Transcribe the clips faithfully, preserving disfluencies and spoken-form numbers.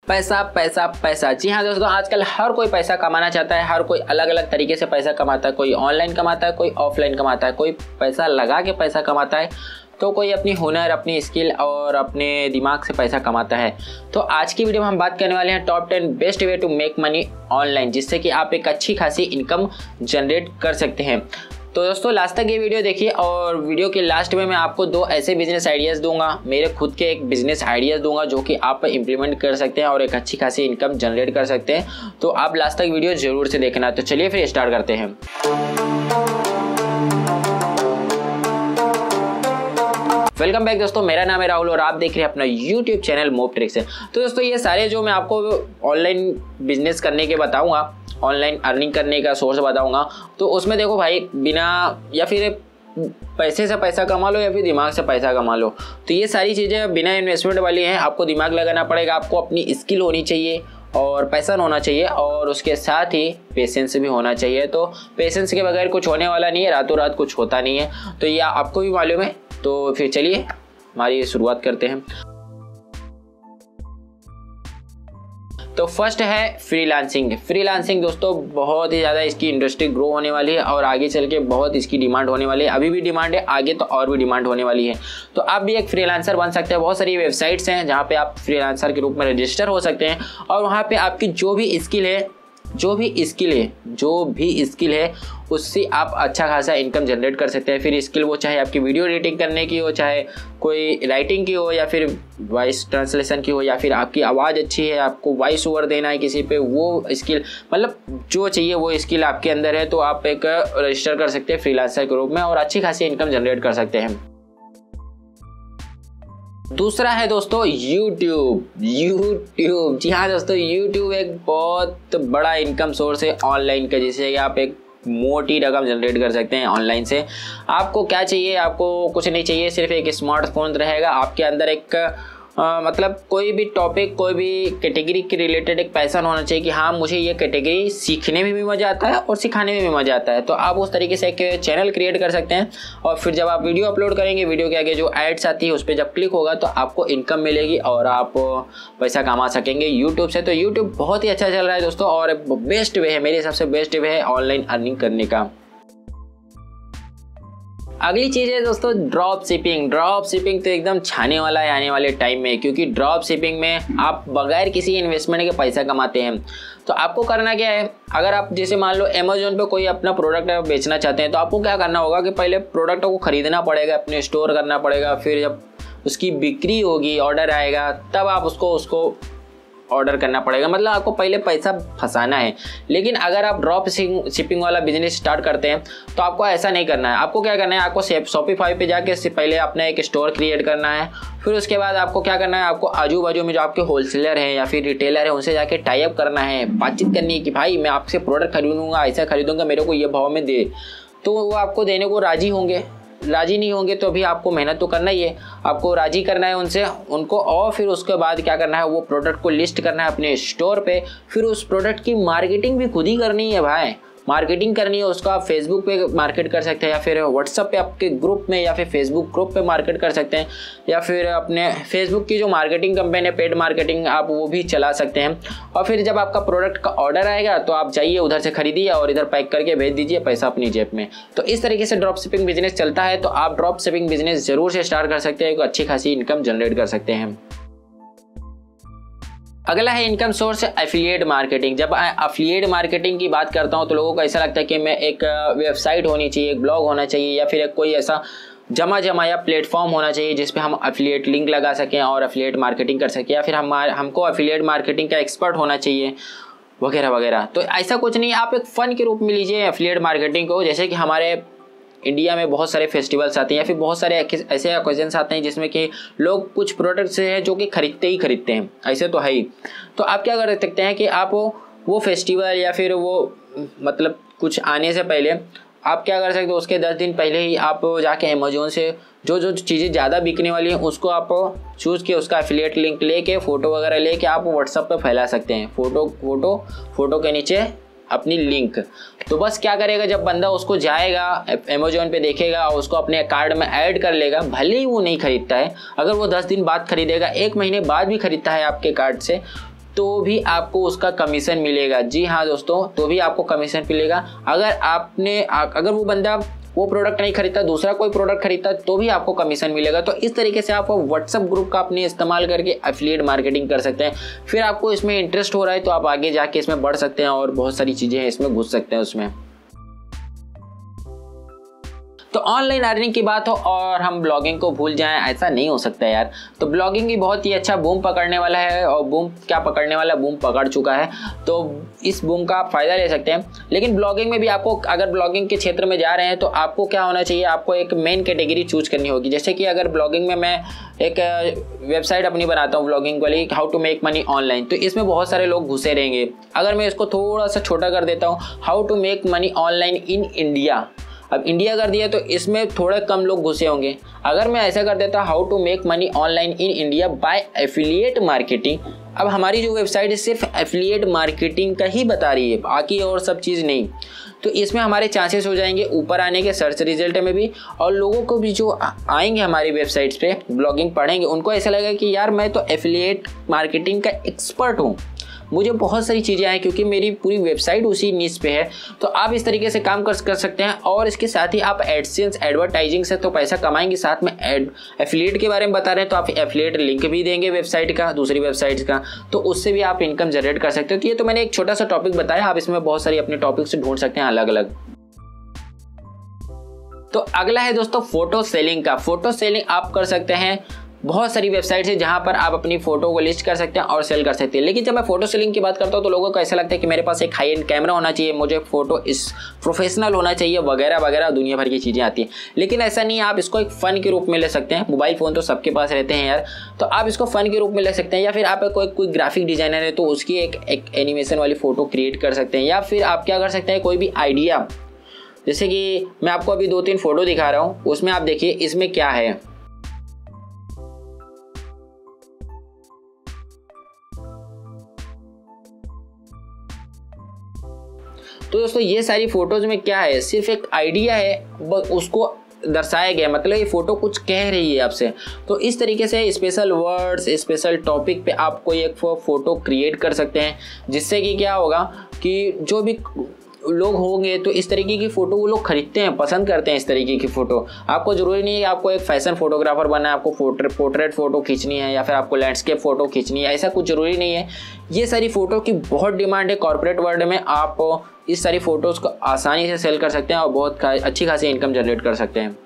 पैसा पैसा पैसा। जी हाँ दोस्तों, आजकल हर कोई पैसा कमाना चाहता है, हर कोई अलग अलग तरीके से पैसा कमाता है। कोई ऑनलाइन कमाता है, कोई ऑफलाइन कमाता है, कोई पैसा लगा के पैसा कमाता है, तो कोई अपनी हुनर, अपनी स्किल और अपने दिमाग से पैसा कमाता है। तो आज की वीडियो में हम बात करने वाले हैं top ten best way to make money online, जिससे कि आप एक अच्छी खासी इनकम जनरेट कर सकते हैं। तो दोस्तों लास्ट तक ये वीडियो देखिए, और वीडियो के लास्ट में मैं आपको दो ऐसे बिजनेस आइडियाज़ दूंगा, मेरे खुद के एक बिजनेस आइडियाज़ दूंगा जो कि आप इम्प्लीमेंट कर सकते हैं और एक अच्छी खासी इनकम जनरेट कर सकते हैं। तो आप लास्ट तक वीडियो ज़रूर से देखना। तो चलिए फिर स्टार्ट करते हैं। वेलकम बैक दोस्तों, मेरा नाम है राहुल और आप देख रहे हैं अपना यूट्यूब चैनल मोब ट्रिक्स है। तो दोस्तों ये सारे जो मैं आपको ऑनलाइन बिजनेस करने के बताऊंगा, ऑनलाइन अर्निंग करने का सोर्स बताऊंगा, तो उसमें देखो भाई, बिना या फिर पैसे से पैसा कमा लो या फिर दिमाग से पैसा कमा लो, तो ये सारी चीज़ें बिना इन्वेस्टमेंट वाली हैं। आपको दिमाग लगाना पड़ेगा, आपको अपनी स्किल होनी चाहिए और पैसन होना चाहिए, और उसके साथ ही पेशेंस भी होना चाहिए। तो पेशेंस के बगैर कुछ होने वाला नहीं है, रातों रात कुछ होता नहीं है। तो ये आपको भी मालूम है। तो फिर चलिए हमारी शुरुआत करते हैं। तो फर्स्ट है फ्रीलांसिंग। फ्रीलांसिंग दोस्तों बहुत ही ज़्यादा इसकी इंडस्ट्री ग्रो होने वाली है और आगे चल के बहुत इसकी डिमांड होने वाली है। अभी भी डिमांड है, आगे तो और भी डिमांड होने वाली है। तो आप भी एक फ्रीलांसर बन सकते हैं। बहुत सारी वेबसाइट्स हैं जहाँ पे आप फ्रीलांसर के रूप में रजिस्टर हो सकते हैं, और वहाँ पे आपकी जो भी स्किल है जो भी स्किल है जो भी स्किल है उससे आप अच्छा खासा इनकम जनरेट कर सकते हैं। फिर स्किल वो चाहे आपकी वीडियो एडिटिंग करने की हो, चाहे कोई राइटिंग की हो, या फिर वॉइस ट्रांसलेशन की हो, या फिर आपकी आवाज़ अच्छी है, आपको वॉइस ओवर देना है किसी पे, वो स्किल, मतलब जो चाहिए वो स्किल आपके अंदर है, तो आप एक रजिस्टर कर सकते हैं फ्रीलांसर के रूप में और अच्छी खासी इनकम जनरेट कर सकते हैं। दूसरा है दोस्तों यूट्यूब। यूट्यूब जी हाँ दोस्तों, यूट्यूब एक बहुत बड़ा इनकम सोर्स है ऑनलाइन का, जिससे कि आप एक मोटी रकम जनरेट कर सकते हैं ऑनलाइन से। आपको क्या चाहिए? आपको कुछ नहीं चाहिए, सिर्फ एक स्मार्टफोन रहेगा आपके अंदर। एक आ, मतलब कोई भी टॉपिक, कोई भी कैटेगरी के रिलेटेड एक पैशन होना चाहिए कि हाँ मुझे ये कैटेगरी सीखने में भी मज़ा आता है और सिखाने में भी मज़ा आता है। तो आप उस तरीके से एक चैनल क्रिएट कर सकते हैं, और फिर जब आप वीडियो अपलोड करेंगे, वीडियो के आगे जो एड्स आती है उस पर जब क्लिक होगा तो आपको इनकम मिलेगी और आप पैसा कमा सकेंगे यूट्यूब से। तो यूट्यूब बहुत ही अच्छा चल रहा है दोस्तों, और बेस्ट वे है, मेरे हिसाब से बेस्ट वे है ऑनलाइन अर्निंग करने का। अगली चीज़ है दोस्तों ड्रॉप शिपिंग। ड्रॉप शिपिंग तो एकदम छाने वाला है आने वाले टाइम में, क्योंकि ड्रॉप शिपिंग में आप बगैर किसी इन्वेस्टमेंट के पैसा कमाते हैं। तो आपको करना क्या है? अगर आप जैसे मान लो अमेजोन पे कोई अपना प्रोडक्ट बेचना चाहते हैं, तो आपको क्या करना होगा कि पहले प्रोडक्ट को खरीदना पड़ेगा, अपने स्टोर करना पड़ेगा, फिर जब उसकी बिक्री होगी, ऑर्डर आएगा, तब आप उसको उसको ऑर्डर करना पड़ेगा। मतलब आपको पहले पैसा फंसाना है। लेकिन अगर आप ड्रॉप शिपिंग वाला बिजनेस स्टार्ट करते हैं तो आपको ऐसा नहीं करना है। आपको क्या करना है? आपको शॉपिफाई पे जाके पहले अपना एक स्टोर क्रिएट करना है। फिर उसके बाद आपको क्या करना है? आपको आजू बाजू में जो आपके होलसेलर हैं या फिर रिटेलर हैं उनसे जाके टाई अप करना है, बातचीत करनी है कि भाई मैं आपसे प्रोडक्ट खरीदूंगा, ऐसा खरीदूंगा, मेरे को ये भाव में दे। तो वो आपको देने को राजी होंगे। राजी नहीं होंगे तो भी आपको मेहनत तो करना ही है, आपको राजी करना है उनसे उनको और फिर उसके बाद क्या करना है? वो प्रोडक्ट को लिस्ट करना है अपने स्टोर पे। फिर उस प्रोडक्ट की मार्केटिंग भी खुद ही करनी है भाई, मार्केटिंग करनी है उसका। आप फेसबुक पे मार्केट कर सकते हैं, या फिर व्हाट्सअप पे आपके ग्रुप में, या फिर फेसबुक ग्रुप पे मार्केट कर सकते हैं, या फिर अपने फेसबुक की जो मार्केटिंग कंपनी है पेड मार्केटिंग, आप वो भी चला सकते हैं। और फिर जब आपका प्रोडक्ट का ऑर्डर आएगा तो आप जाइए उधर से खरीदिए और इधर पैक करके भेज दीजिए पैसा अपनी जेब में। तो इस तरीके से ड्रॉप शिपिंग बिजनेस चलता है। तो आप ड्रॉप शिपिंग बिजनेस जरूर से स्टार्ट कर सकते हैं, एक अच्छी खासी इनकम जनरेट कर सकते हैं। अगला है इनकम सोर्स एफिलिएट मार्केटिंग। जब एफिलिएट मार्केटिंग की बात करता हूँ तो लोगों को ऐसा लगता है कि मैं एक वेबसाइट होनी चाहिए, एक ब्लॉग होना चाहिए, या फिर एक कोई ऐसा जमा जमाया प्लेटफॉर्म होना चाहिए जिस पे हम एफिलिएट लिंक लगा सकें और एफिलिएट मार्केटिंग कर सकें, या फिर हम हमको एफिलिएट मार्केटिंग का एक्सपर्ट होना चाहिए वगैरह वगैरह। तो ऐसा कुछ नहीं, आप एक फ़न के रूप में लीजिए एफिलिएट मार्केटिंग को। जैसे कि हमारे इंडिया में बहुत सारे फेस्टिवल्स आते हैं, या फिर बहुत सारे ऐसे ओकेजन्स आते हैं जिसमें कि लोग कुछ प्रोडक्ट्स हैं जो कि खरीदते ही खरीदते हैं, ऐसे तो है ही। तो आप क्या कर सकते हैं कि आप वो फेस्टिवल या फिर वो मतलब कुछ आने से पहले आप क्या कर सकते हो, उसके दस दिन पहले ही आप जाके अमेजोन से जो जो चीज़ें ज़्यादा बिकने वाली हैं उसको आप चूज़ के उसका एफिलिएट लिंक लेके, फ़ोटो वगैरह लेके आप व्हाट्सएप पे फैला सकते हैं। फ़ोटो फोटो फोटो के नीचे अपनी लिंक। तो बस क्या करेगा, जब बंदा उसको जाएगा अमेजोन पे देखेगा और उसको अपने कार्ड में ऐड कर लेगा, भले ही वो नहीं खरीदता है, अगर वो दस दिन बाद खरीदेगा, एक महीने बाद भी खरीदता है आपके कार्ड से, तो भी आपको उसका कमीशन मिलेगा। जी हाँ दोस्तों, तो भी आपको कमीशन मिलेगा। अगर आपने अगर वो बंदा वो प्रोडक्ट नहीं खरीदता, दूसरा कोई प्रोडक्ट खरीदता, तो भी आपको कमीशन मिलेगा। तो इस तरीके से आप व्हाट्सएप ग्रुप का अपने इस्तेमाल करके एफिलिएट मार्केटिंग कर सकते हैं। फिर आपको इसमें इंटरेस्ट हो रहा है तो आप आगे जाके इसमें बढ़ सकते हैं और बहुत सारी चीज़ें हैं इसमें घुस सकते हैं उसमें। तो ऑनलाइन अर्निंग की बात हो और हम ब्लॉगिंग को भूल जाएं, ऐसा नहीं हो सकता यार। तो ब्लॉगिंग भी बहुत ही अच्छा बूम पकड़ने वाला है और बूम क्या पकड़ने वाला बूम पकड़ चुका है। तो इस बूम का आप फ़ायदा ले सकते हैं। लेकिन ब्लॉगिंग में भी आपको, अगर ब्लॉगिंग के क्षेत्र में जा रहे हैं तो आपको क्या होना चाहिए, आपको एक मेन कैटेगरी चूज करनी होगी। जैसे कि अगर ब्लॉगिंग में मैं एक वेबसाइट अपनी बनाता हूँ ब्लॉगिंग वाली, how to make money online, तो इसमें बहुत सारे लोग घुसे रहेंगे। अगर मैं इसको थोड़ा सा छोटा कर देता हूँ, how to make money online in India, अब इंडिया कर दिया तो इसमें थोड़े कम लोग घुसे होंगे। अगर मैं ऐसा कर देता how to make money online in India by affiliate marketing, अब हमारी जो वेबसाइट है सिर्फ एफिलिएट मार्केटिंग का ही बता रही है, बाकी और सब चीज़ नहीं। तो इसमें हमारे चांसेस हो जाएंगे ऊपर आने के सर्च रिजल्ट में भी, और लोगों को भी जो आएंगे हमारी वेबसाइट्स पे ब्लॉगिंग पढ़ेंगे उनको ऐसा लगेगा कि यार मैं तो एफिलिएट मार्केटिंग का एक्सपर्ट हूँ, मुझे बहुत सारी चीज़ें आए क्योंकि मेरी पूरी वेबसाइट उसी निश पे है। तो आप इस तरीके से काम कर कर सकते हैं। और इसके साथ ही आप एडसेंस एडवर्टाइजिंग से तो पैसा कमाएंगे, साथ में एड एफिलिएट के बारे में बता रहे हैं तो आप एफिलिएट लिंक भी देंगे वेबसाइट का, दूसरी वेबसाइट्स का, तो उससे भी आप इनकम जनरेट कर सकते हो। तो ये तो मैंने एक छोटा सा टॉपिक बताया, आप इसमें बहुत सारी अपने टॉपिक से ढूंढ सकते हैं अलग अलग। तो अगला है दोस्तों फोटो सेलिंग का। फोटो सेलिंग आप कर सकते हैं, बहुत सारी वेबसाइट्स है जहां पर आप अपनी फोटो को लिस्ट कर सकते हैं और सेल कर सकते हैं। लेकिन जब मैं फोटो सेलिंग की बात करता हूं तो लोगों को ऐसा लगता है कि मेरे पास एक हाई एंड कैमरा होना चाहिए, मुझे फोटो इस प्रोफेशनल होना चाहिए वगैरह वगैरह, दुनिया भर की चीज़ें आती हैं। लेकिन ऐसा नहीं है, आप इसको एक फ़न के रूप में ले सकते हैं। मोबाइल फ़ोन तो सबके पास रहते हैं यार, तो आप इसको फ़न के रूप में ले सकते हैं। या फिर आप कोई कोई ग्राफिक डिज़ाइनर है तो उसकी एक एक एनिमेशन वाली फ़ोटो क्रिएट कर सकते हैं। या फिर आप क्या कर सकते हैं, कोई भी आइडिया, जैसे कि मैं आपको अभी दो तीन फ़ोटो दिखा रहा हूँ, उसमें आप देखिए इसमें क्या है। तो दोस्तों ये सारी फोटोज में क्या है, सिर्फ एक आइडिया है, उसको दर्शाया गया, मतलब ये फोटो कुछ कह रही है आपसे। तो इस तरीके से स्पेशल वर्ड्स, स्पेशल टॉपिक पे आप कोई एक फोटो क्रिएट कर सकते हैं, जिससे कि क्या होगा कि जो भी लोग होंगे तो इस तरीके की फ़ोटो वो लोग खरीदते हैं, पसंद करते हैं इस तरीके की फ़ोटो। आपको ज़रूरी नहीं है कि आपको एक फैशन फोटोग्राफर बनना है, आपको फोटो पोर्ट्रेट फ़ोटो खींचनी है या फिर आपको लैंडस्केप फ़ोटो खींचनी है, ऐसा कुछ ज़रूरी नहीं है। ये सारी फ़ोटो की बहुत डिमांड है कॉर्पोरेट वर्ल्ड में। आप इस सारी फ़ोटोज़ को आसानी से सेल कर सकते हैं और बहुत अच्छी खासी इनकम जनरेट कर सकते हैं।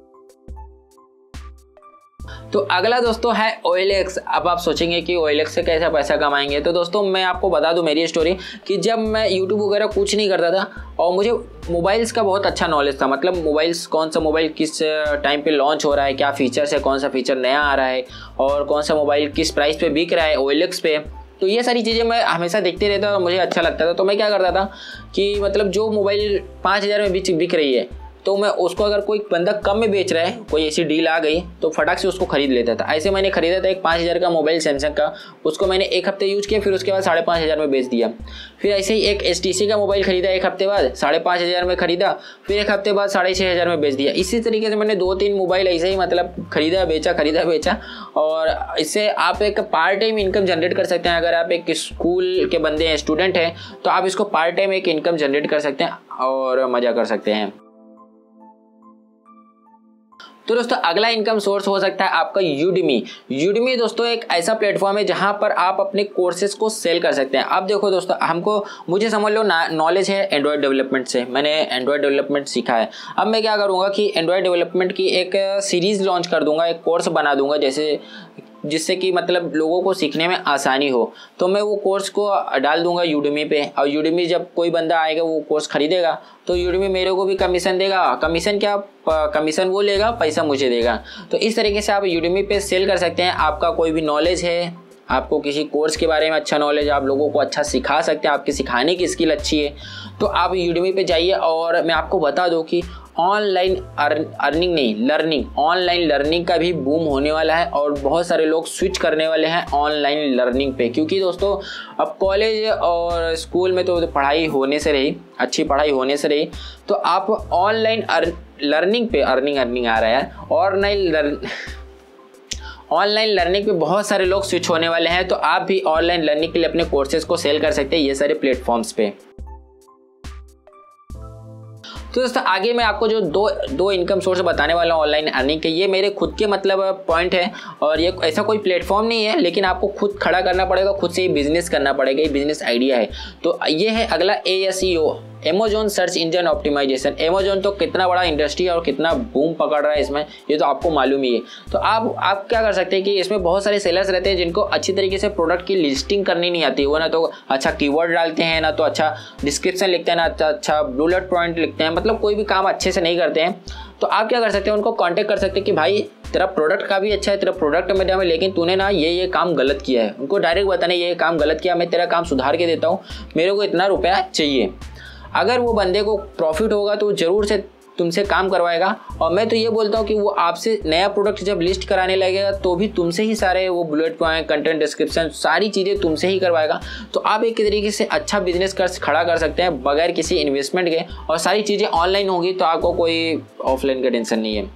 तो अगला दोस्तों है ओ एल एक्स। अब आप सोचेंगे कि ओ एल एक्स से कैसे पैसा कमाएंगे। तो दोस्तों मैं आपको बता दूं मेरी स्टोरी कि जब मैं यूट्यूब वगैरह कुछ नहीं करता था और मुझे मोबाइल्स का बहुत अच्छा नॉलेज था, मतलब मोबाइल्स कौन सा मोबाइल किस टाइम पे लॉन्च हो रहा है, क्या फीचर्स है, कौन सा फीचर नया आ रहा है और कौन सा मोबाइल किस प्राइस पे बिक रहा है ओ एल एक्स पे। तो ये सारी चीज़ें मैं हमेशा देखते रहता था और मुझे अच्छा लगता था। तो मैं क्या करता था कि मतलब जो मोबाइल पाँच हज़ार में बिक बिक रही है तो मैं उसको, अगर कोई बंदा कम में बेच रहा है, कोई ऐसी डील आ गई तो फटाक से उसको खरीद लेता था। ऐसे मैंने खरीदा था एक पाँच हज़ार का मोबाइल सैमसंग का, उसको मैंने एक हफ्ते यूज किया, फिर उसके बाद साढ़े पाँच हज़ार में बेच दिया। फिर ऐसे ही एक एस टी सी का मोबाइल खरीदा, एक हफ्ते बाद साढ़े पाँच हज़ार में खरीदा, फिर एक हफ्ते बाद साढ़े छः हज़ार में बेच दिया। इसी तरीके से मैंने दो तीन मोबाइल ऐसे ही मतलब खरीदा बेचा खरीदा बेचा, और इससे आप एक पार्ट टाइम इनकम जनरेट कर सकते हैं। अगर आप एक स्कूल के बंदे हैं, स्टूडेंट हैं, तो आप इसको पार्ट टाइम एक इनकम जनरेट कर सकते हैं और मज़ा कर सकते हैं। तो दोस्तों अगला इनकम सोर्स हो सकता है आपका यूडमी। यूडमी दोस्तों एक ऐसा प्लेटफॉर्म है जहां पर आप अपने कोर्सेज को सेल कर सकते हैं। अब देखो दोस्तों, हमको मुझे समझ लो नॉलेज है एंड्रॉयड डेवलपमेंट से, मैंने एंड्रॉयड डेवलपमेंट सीखा है। अब मैं क्या करूंगा कि एंड्रॉयड डेवलपमेंट की एक सीरीज़ लॉन्च कर दूंगा, एक कोर्स बना दूंगा, जैसे जिससे कि मतलब लोगों को सीखने में आसानी हो। तो मैं वो कोर्स को डाल दूंगा यूडमी पे, और यूडमी जब कोई बंदा आएगा वो कोर्स खरीदेगा तो यूडमी मेरे को भी कमीशन देगा। कमीशन क्या, कमीशन वो लेगा, पैसा मुझे देगा। तो इस तरीके से आप यूडमी पे सेल कर सकते हैं। आपका कोई भी नॉलेज है, आपको किसी कोर्स के बारे में अच्छा नॉलेज, आप लोगों को अच्छा सिखा सकते हैं, आपकी सिखाने की स्किल अच्छी है, तो आप यूडमी पे जाइए। और मैं आपको बता दूं कि ऑनलाइन अर्निंग नहीं लर्निंग ऑनलाइन लर्निंग का भी बूम होने वाला है और बहुत सारे लोग स्विच करने वाले हैं ऑनलाइन लर्निंग पे। क्योंकि दोस्तों अब कॉलेज और स्कूल में तो पढ़ाई होने से रही, अच्छी पढ़ाई होने से रही, तो आप ऑनलाइन लर्निंग पे अर्निंग अर्निंग आ रहा है ऑनलाइन ऑनलाइन लर्निंग पे बहुत सारे लोग स्विच होने वाले हैं, तो आप भी ऑनलाइन लर्निंग के लिए अपने कोर्सेज को सेल कर सकते हैं ये सारे प्लेटफॉर्म्स पे। तो दोस्तों आगे मैं आपको जो दो दो इनकम सोर्स बताने वाला हूँ ऑनलाइन अर्निंग के, ये मेरे खुद के मतलब पॉइंट है और ये ऐसा कोई प्लेटफॉर्म नहीं है, लेकिन आपको खुद खड़ा करना पड़ेगा, खुद से ही बिजनेस करना पड़ेगा, ये बिजनेस आइडिया है। तो ये है अगला A S E O, Amazon search engine optimisation. Amazon तो कितना बड़ा इंडस्ट्री है और कितना बूम पकड़ रहा है इसमें, ये तो आपको मालूम ही है। तो आप आप क्या कर सकते हैं कि इसमें बहुत सारे सेलर्स रहते हैं जिनको अच्छी तरीके से प्रोडक्ट की लिस्टिंग करनी नहीं आती, वो ना तो अच्छा कीवर्ड डालते हैं, ना तो अच्छा डिस्क्रिप्शन लिखते हैं, ना अच्छा अच्छा बुलेट पॉइंट लिखते हैं, मतलब कोई भी काम अच्छे से नहीं करते हैं। तो आप क्या कर सकते हैं, उनको कॉन्टेक्ट कर सकते हैं कि भाई तेरा प्रोडक्ट का भी अच्छा है, तेरा प्रोडक्ट मेरे में, लेकिन तूने ना ये ये काम गलत किया है। उनको डायरेक्ट बताना ये काम गलत किया, मैं तेरा काम सुधार के देता हूँ, मेरे को इतना रुपया चाहिए। अगर वो बंदे को प्रॉफिट होगा तो ज़रूर से तुमसे काम करवाएगा। और मैं तो ये बोलता हूँ कि वो आपसे नया प्रोडक्ट जब लिस्ट कराने लगेगा तो भी तुमसे ही सारे वो बुलेट पॉइंट, कंटेंट डिस्क्रिप्शन, सारी चीज़ें तुमसे ही करवाएगा। तो आप एक तरीके से अच्छा बिजनेस कर खड़ा कर सकते हैं बगैर किसी इन्वेस्टमेंट के, और सारी चीज़ें ऑनलाइन होगी तो आपको कोई ऑफलाइन का टेंशन नहीं है।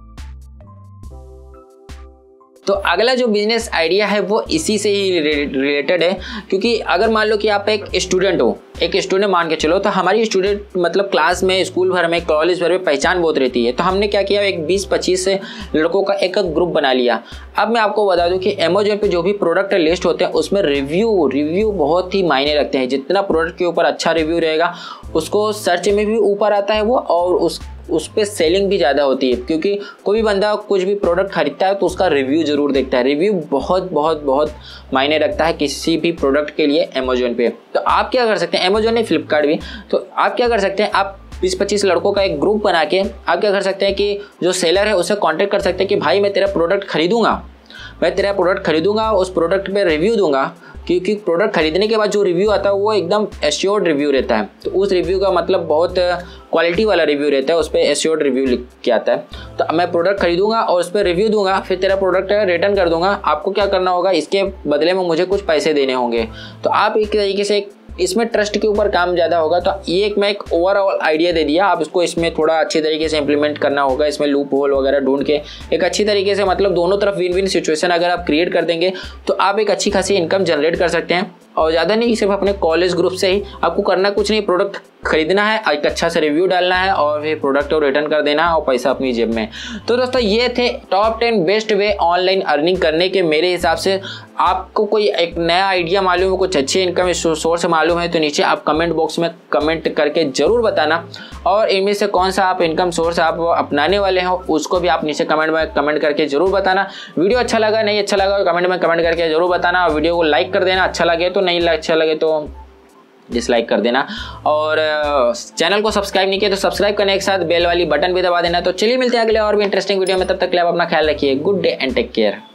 तो अगला जो बिजनेस आइडिया है वो इसी से ही रिलेटेड है, क्योंकि अगर मान लो कि आप एक स्टूडेंट हो, एक स्टूडेंट मान के चलो, तो हमारी स्टूडेंट मतलब क्लास में, स्कूल भर में, कॉलेज भर में पहचान बहुत रहती है। तो हमने क्या किया, एक बीस पच्चीस लड़कों का एक ग्रुप बना लिया। अब मैं आपको बता दूं कि अमेजोन पे जो भी प्रोडक्ट लिस्ट होते हैं उसमें रिव्यू रिव्यू बहुत ही मायने रखते हैं। जितना प्रोडक्ट के ऊपर अच्छा रिव्यू रहेगा उसको सर्च में भी ऊपर आता है वो, और उस उस पर सेलिंग भी ज़्यादा होती है, क्योंकि कोई भी बंदा कुछ भी प्रोडक्ट खरीदता है तो उसका रिव्यू ज़रूर देखता है। रिव्यू बहुत बहुत बहुत मायने रखता है किसी भी प्रोडक्ट के लिए अमेजोन पे। तो आप क्या कर सकते हैं, अमेजोन ने फ्लिपकार्ट भी, तो आप क्या कर सकते हैं, आप बीस पच्चीस लड़कों का एक ग्रुप बना के आप क्या कर सकते हैं कि जो सेलर है उससे कॉन्टेक्ट कर सकते हैं कि भाई मैं तेरा प्रोडक्ट खरीदूंगा, मैं तेरा प्रोडक्ट खरीदूंगा, उस प्रोडक्ट पे रिव्यू दूंगा, क्योंकि प्रोडक्ट खरीदने के बाद जो रिव्यू आता है वो एकदम एश्योर्ड रिव्यू रहता है। तो उस रिव्यू का मतलब बहुत क्वालिटी वाला रिव्यू रहता है, उस पर एश्योर्ड रिव्यू लिख के आता है। तो मैं प्रोडक्ट खरीदूंगा और उस पर रिव्यू दूंगा, फिर तेरा प्रोडक्ट रिटर्न कर दूंगा। आपको क्या करना होगा, इसके बदले में मुझे कुछ पैसे देने होंगे। तो आप एक तरीके से इसमें ट्रस्ट के ऊपर काम ज़्यादा होगा। तो ये एक मैं एक ओवरऑल आइडिया दे दिया, आप इसको इसमें थोड़ा अच्छी तरीके से इंप्लीमेंट करना होगा। इसमें लूप होल वगैरह ढूंढ के एक अच्छी तरीके से, मतलब दोनों तरफ विन विन सिचुएशन अगर आप क्रिएट कर देंगे तो आप एक अच्छी खासी इनकम जनरेट कर सकते हैं। और ज़्यादा नहीं, सिर्फ अपने कॉलेज ग्रुप से ही आपको करना कुछ नहीं, प्रोडक्ट खरीदना है, एक अच्छा सा रिव्यू डालना है और फिर प्रोडक्ट को रिटर्न कर देना है और पैसा अपनी जेब में। तो दोस्तों ये थे top ten best way online earning करने के मेरे हिसाब से। आपको कोई एक नया आइडिया मालूम है, कुछ अच्छे इनकम सोर्स मालूम है तो नीचे आप कमेंट बॉक्स में कमेंट करके ज़रूर बताना। और इनमें से कौन सा आप इनकम सोर्स आप अपनाने वाले हो उसको भी आप नीचे कमेंट में कमेंट करके ज़रूर बताना। वीडियो अच्छा लगा नहीं अच्छा लगा कमेंट में कमेंट करके ज़रूर बताना। और वीडियो को लाइक कर देना, अच्छा लगे तो, नहीं अच्छा लगे तो डिसलाइक कर देना। और चैनल को सब्सक्राइब नहीं किया तो सब्सक्राइब करने के साथ बेल वाली बटन भी दबा देना। तो चलिए मिलते हैं अगले और भी इंटरेस्टिंग वीडियो में, तब तक के लिए आप अपना ख्याल रखिए। Good day and take care.